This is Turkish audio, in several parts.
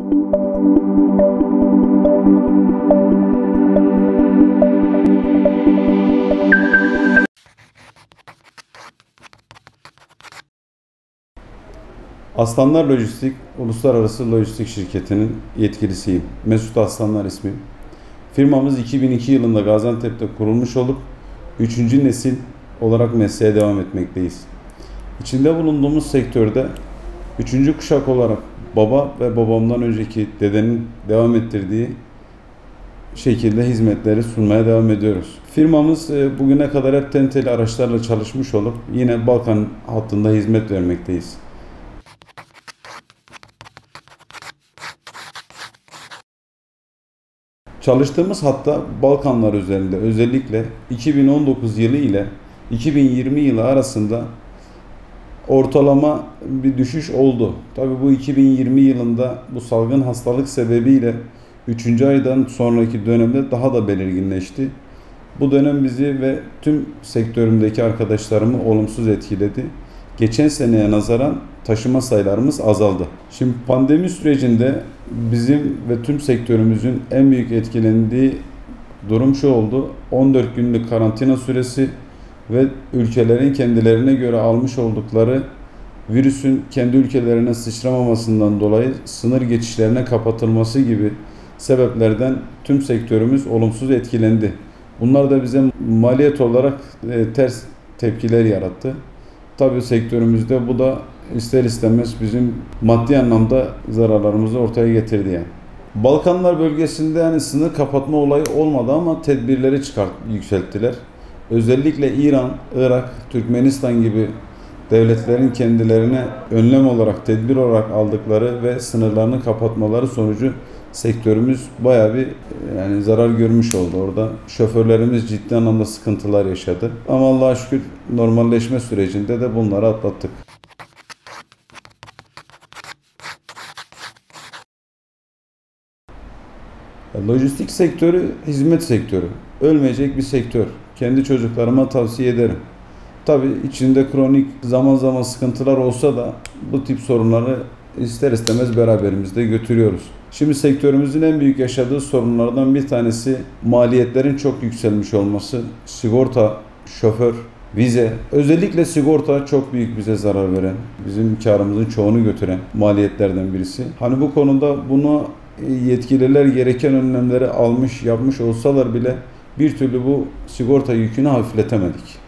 Aslanlar Lojistik, uluslararası lojistik şirketinin yetkilisiyim. Mesut Aslanlar ismim. Firmamız 2002 yılında Gaziantep'te kurulmuş olup 3. nesil olarak mesleğe devam etmekteyiz. İçinde bulunduğumuz sektörde 3. kuşak olarak baba ve babamdan önceki dedenin devam ettirdiği şekilde hizmetleri sunmaya devam ediyoruz. Firmamız bugüne kadar hep tenteli araçlarla çalışmış olup yine Balkan hattında hizmet vermekteyiz. Çalıştığımız hatta Balkanlar üzerinde özellikle 2019 yılı ile 2020 yılı arasında ortalama bir düşüş oldu. Tabii bu 2020 yılında bu salgın hastalık sebebiyle 3. aydan sonraki dönemde daha da belirginleşti. Bu dönem bizi ve tüm sektörümdeki arkadaşlarımı olumsuz etkiledi. Geçen seneye nazaran taşıma sayılarımız azaldı. Şimdi pandemi sürecinde bizim ve tüm sektörümüzün en büyük etkilendiği durum şu oldu. 14 günlük karantina süresi ve ülkelerin kendilerine göre almış oldukları virüsün kendi ülkelerine sıçramamasından dolayı sınır geçişlerine kapatılması gibi sebeplerden tüm sektörümüz olumsuz etkilendi. Bunlar da bize maliyet olarak ters tepkiler yarattı. Tabii sektörümüzde bu da ister istemez bizim maddi anlamda zararlarımızı ortaya getirdi yani. Balkanlar bölgesinde yani sınır kapatma olayı olmadı ama tedbirleri yükselttiler. Özellikle İran, Irak, Türkmenistan gibi devletlerin kendilerine önlem olarak, tedbir olarak aldıkları ve sınırlarını kapatmaları sonucu sektörümüz bayağı bir zarar görmüş oldu orada. Şoförlerimiz ciddi anlamda sıkıntılar yaşadı. Ama Allah'a şükür normalleşme sürecinde de bunları atlattık. Lojistik sektörü hizmet sektörü. Ölmeyecek bir sektör. Kendi çocuklarıma tavsiye ederim. Tabii içinde kronik zaman zaman sıkıntılar olsa da bu tip sorunları ister istemez beraberimizde götürüyoruz. Şimdi sektörümüzün en büyük yaşadığı sorunlardan bir tanesi maliyetlerin çok yükselmiş olması. Sigorta, şoför, vize. Özellikle sigorta çok büyük bize zarar veren, bizim karımızın çoğunu götüren maliyetlerden birisi. Hani bu konuda bunu yetkililer gereken önlemleri almış, yapmış olsalar bile bir türlü bu sigorta yükünü hafifletemedik.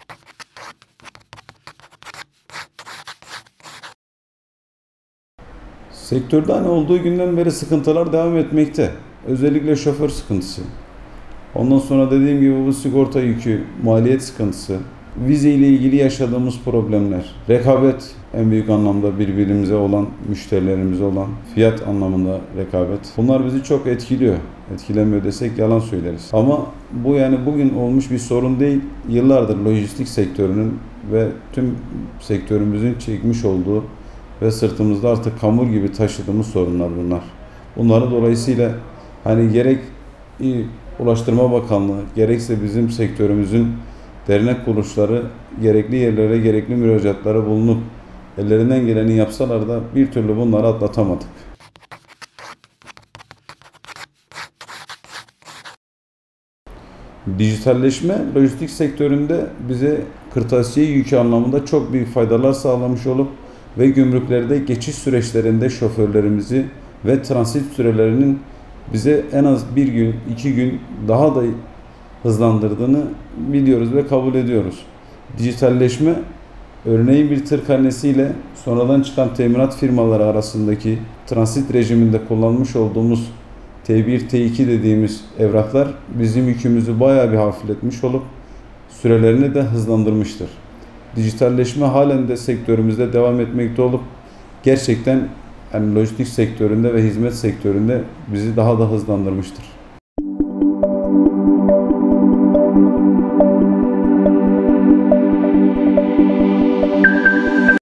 Sektörde olduğu günden beri sıkıntılar devam etmekte. Özellikle şoför sıkıntısı. Ondan sonra dediğim gibi bu sigorta yükü, maliyet sıkıntısı, vize ile ilgili yaşadığımız problemler, rekabet en büyük anlamda birbirimize olan, müşterilerimize olan fiyat anlamında rekabet. Bunlar bizi çok etkiliyor. Etkilemiyor desek yalan söyleriz. Ama bu bugün olmuş bir sorun değil. Yıllardır lojistik sektörünün ve tüm sektörümüzün çekmiş olduğu ve sırtımızda artık kamur gibi taşıdığımız sorunlar bunlar. Bunları dolayısıyla gerek Ulaştırma Bakanlığı, gerekse bizim sektörümüzün dernek kuruluşları gerekli yerlere, gerekli müracaatlara bulunup ellerinden geleni yapsalar da bir türlü bunları atlatamadık. Dijitalleşme lojistik sektöründe bize kırtasiye yükü anlamında çok büyük faydalar sağlamış olup ve gümrüklerde geçiş süreçlerinde şoförlerimizi ve transit sürelerinin bize en az 1 gün, 2 gün daha da hızlandırdığını biliyoruz ve kabul ediyoruz. Dijitalleşme, örneğin bir tır karnesiyle sonradan çıkan teminat firmaları arasındaki transit rejiminde kullanmış olduğumuz T1, T2 dediğimiz evraklar bizim yükümüzü bayağı bir hafifletmiş olup sürelerini de hızlandırmıştır. Dijitalleşme halen de sektörümüzde devam etmekte olup gerçekten lojistik sektöründe ve hizmet sektöründe bizi daha da hızlandırmıştır.